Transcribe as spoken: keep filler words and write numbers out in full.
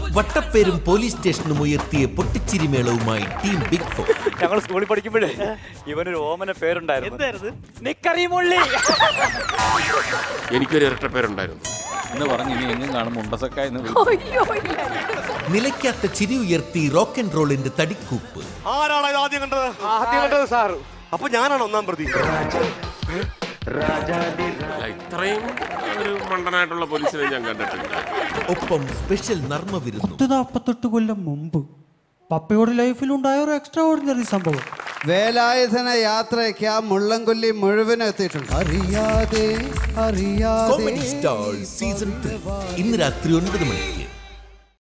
വട്ടപ്പേരും police സ്റ്റേഷനും ഉയർത്തിയ പൊട്ടിച്ചിരിമേളവുമായി team big four. ഞങ്ങൾ സ്കൂളിൽ പഠിക്കുമ്പോഴേ ഇവനൊരു ഓമന പേരുണ്ടായിരുന്നു. എനിക്കൊരു ഇരട്ട പേരുണ്ടായിരുന്നു എന്ന് പറഞ്ഞ് ഇനി എങ്ങും കാണും മുണ്ടസക്കായ. നിലയ്ക്കാത്ത ചിരി ഉയർത്തി റോക്ക് ആൻഡ് റോളിന്റെ തടിക്കൂപ്പ്. ആരാണ് ഇത് ആദ്യം കണ്ടത്? ആദ്യം കണ്ടത് സാർ. അപ്പൊ ഞാനാണ് ഒന്നാം പ്രതി. ഇത്രയും ഒരു മണ്ടനായിട്ടുള്ള പോലീസിനെ ഞാൻ കണ്ടിട്ടില്ല. ഒപ്പം സ്പെഷ്യൽ നർമ്മ വിരുന്നു. പത്ത് നാൽപ്പത്തെട്ട് കൊല്ലം മുമ്പ് പപ്പയുടെ ലൈഫിലുണ്ടായ ഒരു എക്സ്ട്രാ ഓർഡിനറി സംഭവം. വേലായുധന യാത്രയ്ക്ക് ആ മുള്ളംകൊല്ലി മുഴുവനും എത്തിയിട്ടുണ്ട്. അറിയാതെ അറിയാതെ കോമഡി സ്റ്റാർ സീസൺ ത്രീ ഇന്ന് രാത്രി ഒൻപത് മണിക്ക്.